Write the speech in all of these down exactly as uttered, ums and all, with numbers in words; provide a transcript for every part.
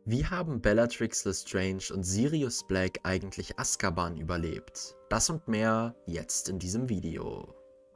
Wie haben Bellatrix Lestrange und Sirius Black eigentlich Azkaban überlebt? Das und mehr jetzt in diesem Video.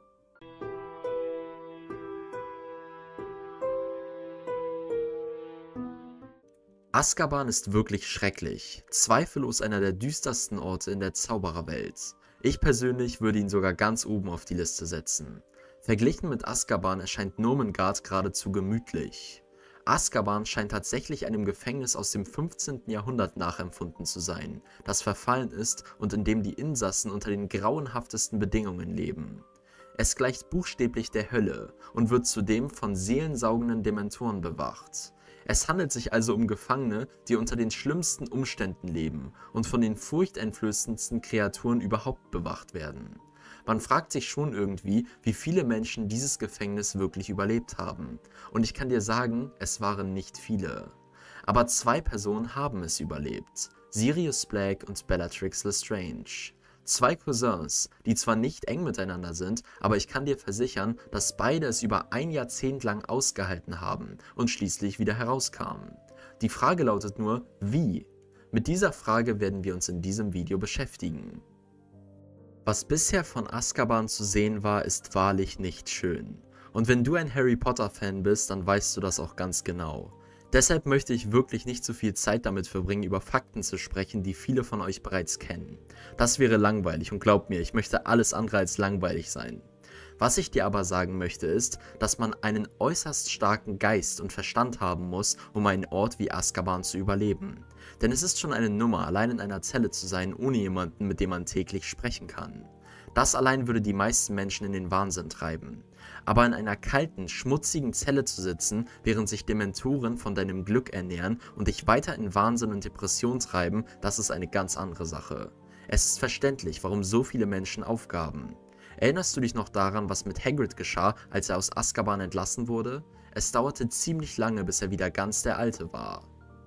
Azkaban ist wirklich schrecklich, zweifellos einer der düstersten Orte in der Zaubererwelt. Ich persönlich würde ihn sogar ganz oben auf die Liste setzen. Verglichen mit Azkaban erscheint Nomengarde geradezu gemütlich. Azkaban scheint tatsächlich einem Gefängnis aus dem fünfzehnten Jahrhundert nachempfunden zu sein, das verfallen ist und in dem die Insassen unter den grauenhaftesten Bedingungen leben. Es gleicht buchstäblich der Hölle und wird zudem von seelensaugenden Dementoren bewacht. Es handelt sich also um Gefangene, die unter den schlimmsten Umständen leben und von den furchteinflößendsten Kreaturen überhaupt bewacht werden. Man fragt sich schon irgendwie, wie viele Menschen dieses Gefängnis wirklich überlebt haben. Und ich kann dir sagen, es waren nicht viele. Aber zwei Personen haben es überlebt: Sirius Black und Bellatrix Lestrange. Zwei Cousins, die zwar nicht eng miteinander sind, aber ich kann dir versichern, dass beide es über ein Jahrzehnt lang ausgehalten haben und schließlich wieder herauskamen. Die Frage lautet nur, wie? Mit dieser Frage werden wir uns in diesem Video beschäftigen. Was bisher von Azkaban zu sehen war, ist wahrlich nicht schön. Und wenn du ein Harry Potter Fan bist, dann weißt du das auch ganz genau. Deshalb möchte ich wirklich nicht so viel Zeit damit verbringen, über Fakten zu sprechen, die viele von euch bereits kennen. Das wäre langweilig und glaubt mir, ich möchte alles andere als langweilig sein. Was ich dir aber sagen möchte ist, dass man einen äußerst starken Geist und Verstand haben muss, um einen Ort wie Azkaban zu überleben. Denn es ist schon eine Nummer, allein in einer Zelle zu sein, ohne jemanden, mit dem man täglich sprechen kann. Das allein würde die meisten Menschen in den Wahnsinn treiben. Aber in einer kalten, schmutzigen Zelle zu sitzen, während sich Dementoren von deinem Glück ernähren und dich weiter in Wahnsinn und Depression treiben, das ist eine ganz andere Sache. Es ist verständlich, warum so viele Menschen aufgaben. Erinnerst du dich noch daran, was mit Hagrid geschah, als er aus Azkaban entlassen wurde? Es dauerte ziemlich lange, bis er wieder ganz der Alte war.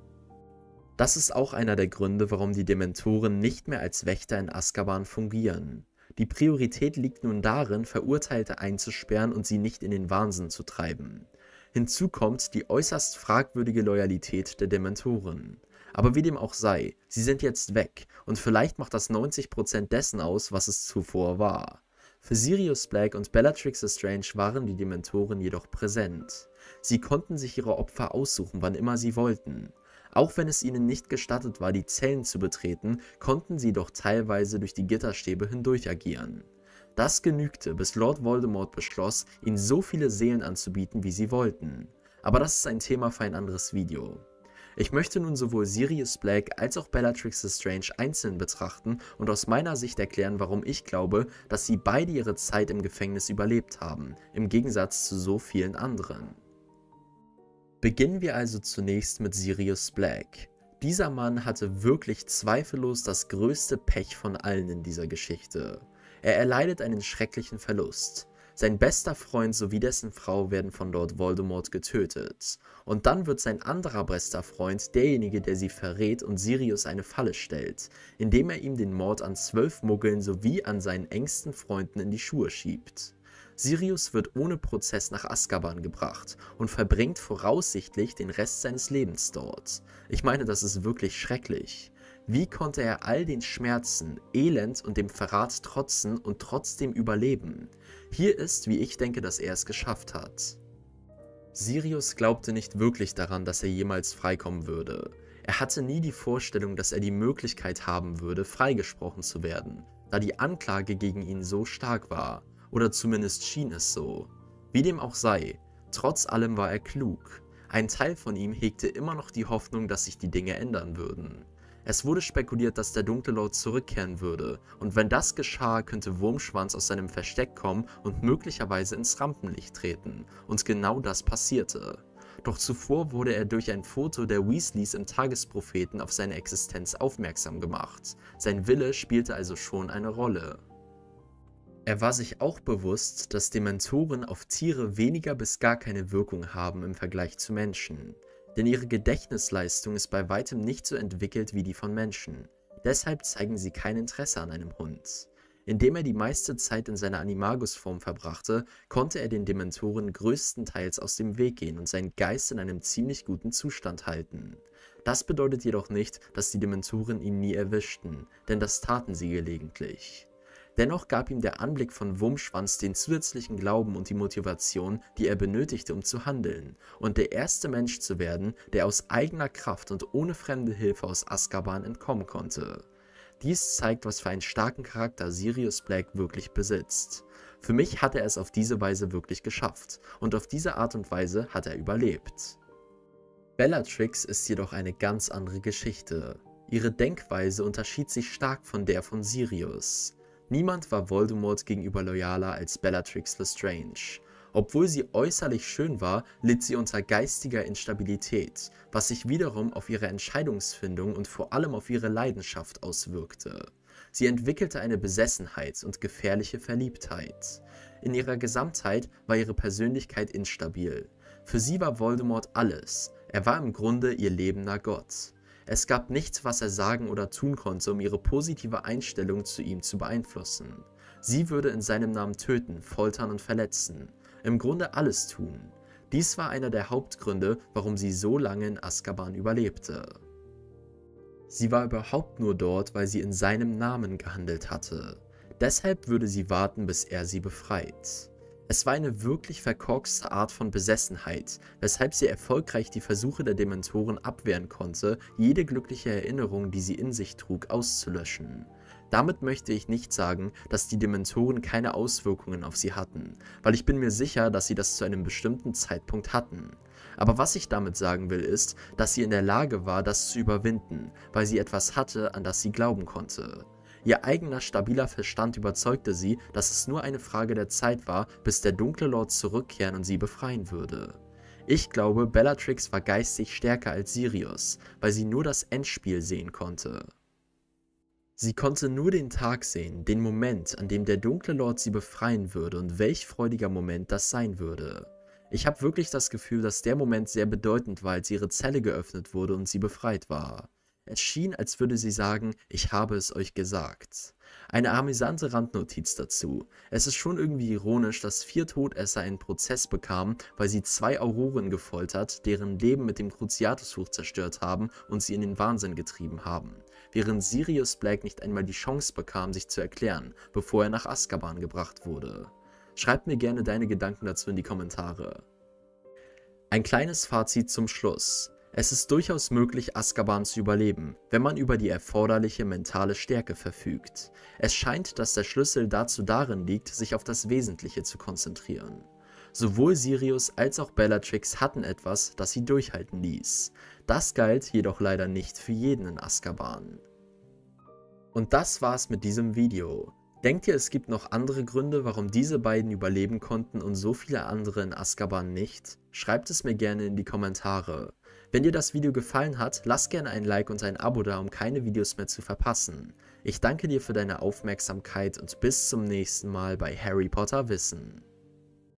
Das ist auch einer der Gründe, warum die Dementoren nicht mehr als Wächter in Azkaban fungieren. Die Priorität liegt nun darin, Verurteilte einzusperren und sie nicht in den Wahnsinn zu treiben. Hinzu kommt die äußerst fragwürdige Loyalität der Dementoren. Aber wie dem auch sei, sie sind jetzt weg und vielleicht macht das neunzig Prozent dessen aus, was es zuvor war. Für Sirius Black und Bellatrix Lestrange waren die Dementoren jedoch präsent. Sie konnten sich ihre Opfer aussuchen, wann immer sie wollten. Auch wenn es ihnen nicht gestattet war, die Zellen zu betreten, konnten sie doch teilweise durch die Gitterstäbe hindurch agieren. Das genügte, bis Lord Voldemort beschloss, ihnen so viele Seelen anzubieten, wie sie wollten. Aber das ist ein Thema für ein anderes Video. Ich möchte nun sowohl Sirius Black als auch Bellatrix Lestrange einzeln betrachten und aus meiner Sicht erklären, warum ich glaube, dass sie beide ihre Zeit im Gefängnis überlebt haben, im Gegensatz zu so vielen anderen. Beginnen wir also zunächst mit Sirius Black. Dieser Mann hatte wirklich zweifellos das größte Pech von allen in dieser Geschichte. Er erleidet einen schrecklichen Verlust. Sein bester Freund sowie dessen Frau werden von Lord Voldemort getötet. Und dann wird sein anderer bester Freund derjenige, der sie verrät und Sirius eine Falle stellt, indem er ihm den Mord an zwölf Muggeln sowie an seinen engsten Freunden in die Schuhe schiebt. Sirius wird ohne Prozess nach Azkaban gebracht und verbringt voraussichtlich den Rest seines Lebens dort. Ich meine, das ist wirklich schrecklich. Wie konnte er all den Schmerzen, Elend und dem Verrat trotzen und trotzdem überleben? Hier ist, wie ich denke, dass er es geschafft hat. Sirius glaubte nicht wirklich daran, dass er jemals freikommen würde. Er hatte nie die Vorstellung, dass er die Möglichkeit haben würde, freigesprochen zu werden, da die Anklage gegen ihn so stark war. Oder zumindest schien es so. Wie dem auch sei, trotz allem war er klug. Ein Teil von ihm hegte immer noch die Hoffnung, dass sich die Dinge ändern würden. Es wurde spekuliert, dass der Dunkle Lord zurückkehren würde, und wenn das geschah, könnte Wurmschwanz aus seinem Versteck kommen und möglicherweise ins Rampenlicht treten, und genau das passierte. Doch zuvor wurde er durch ein Foto der Weasleys im Tagespropheten auf seine Existenz aufmerksam gemacht. Sein Wille spielte also schon eine Rolle. Er war sich auch bewusst, dass Dementoren auf Tiere weniger bis gar keine Wirkung haben im Vergleich zu Menschen. Denn ihre Gedächtnisleistung ist bei weitem nicht so entwickelt wie die von Menschen. Deshalb zeigen sie kein Interesse an einem Hund. Indem er die meiste Zeit in seiner Animagus-Form verbrachte, konnte er den Dementoren größtenteils aus dem Weg gehen und seinen Geist in einem ziemlich guten Zustand halten. Das bedeutet jedoch nicht, dass die Dementoren ihn nie erwischten, denn das taten sie gelegentlich. Dennoch gab ihm der Anblick von Wurmschwanz den zusätzlichen Glauben und die Motivation, die er benötigte, um zu handeln und der erste Mensch zu werden, der aus eigener Kraft und ohne fremde Hilfe aus Azkaban entkommen konnte. Dies zeigt, was für einen starken Charakter Sirius Black wirklich besitzt. Für mich hat er es auf diese Weise wirklich geschafft und auf diese Art und Weise hat er überlebt. Bellatrix ist jedoch eine ganz andere Geschichte. Ihre Denkweise unterschied sich stark von der von Sirius. Niemand war Voldemort gegenüber loyaler als Bellatrix Lestrange. Obwohl sie äußerlich schön war, litt sie unter geistiger Instabilität, was sich wiederum auf ihre Entscheidungsfindung und vor allem auf ihre Leidenschaft auswirkte. Sie entwickelte eine Besessenheit und gefährliche Verliebtheit. In ihrer Gesamtheit war ihre Persönlichkeit instabil. Für sie war Voldemort alles. Er war im Grunde ihr lebender Gott. Es gab nichts, was er sagen oder tun konnte, um ihre positive Einstellung zu ihm zu beeinflussen. Sie würde in seinem Namen töten, foltern und verletzen. Im Grunde alles tun. Dies war einer der Hauptgründe, warum sie so lange in Azkaban überlebte. Sie war überhaupt nur dort, weil sie in seinem Namen gehandelt hatte. Deshalb würde sie warten, bis er sie befreit. Es war eine wirklich verkorkste Art von Besessenheit, weshalb sie erfolgreich die Versuche der Dementoren abwehren konnte, jede glückliche Erinnerung, die sie in sich trug, auszulöschen. Damit möchte ich nicht sagen, dass die Dementoren keine Auswirkungen auf sie hatten, weil ich bin mir sicher, dass sie das zu einem bestimmten Zeitpunkt hatten. Aber was ich damit sagen will, ist, dass sie in der Lage war, das zu überwinden, weil sie etwas hatte, an das sie glauben konnte. Ihr eigener stabiler Verstand überzeugte sie, dass es nur eine Frage der Zeit war, bis der dunkle Lord zurückkehren und sie befreien würde. Ich glaube, Bellatrix war geistig stärker als Sirius, weil sie nur das Endspiel sehen konnte. Sie konnte nur den Tag sehen, den Moment, an dem der dunkle Lord sie befreien würde und welch freudiger Moment das sein würde. Ich habe wirklich das Gefühl, dass der Moment sehr bedeutend war, als ihre Zelle geöffnet wurde und sie befreit war. Es schien, als würde sie sagen, ich habe es euch gesagt. Eine amüsante Randnotiz dazu. Es ist schon irgendwie ironisch, dass vier Todesser einen Prozess bekamen, weil sie zwei Auroren gefoltert, deren Leben mit dem Cruciatusfluch zerstört haben und sie in den Wahnsinn getrieben haben, während Sirius Black nicht einmal die Chance bekam, sich zu erklären, bevor er nach Azkaban gebracht wurde. Schreibt mir gerne deine Gedanken dazu in die Kommentare. Ein kleines Fazit zum Schluss. Es ist durchaus möglich, Azkaban zu überleben, wenn man über die erforderliche mentale Stärke verfügt. Es scheint, dass der Schlüssel dazu darin liegt, sich auf das Wesentliche zu konzentrieren. Sowohl Sirius als auch Bellatrix hatten etwas, das sie durchhalten ließ. Das galt jedoch leider nicht für jeden in Azkaban. Und das war's mit diesem Video. Denkt ihr, es gibt noch andere Gründe, warum diese beiden überleben konnten und so viele andere in Azkaban nicht? Schreibt es mir gerne in die Kommentare. Wenn dir das Video gefallen hat, lass gerne ein Like und ein Abo da, um keine Videos mehr zu verpassen. Ich danke dir für deine Aufmerksamkeit und bis zum nächsten Mal bei Harry Potter Wissen.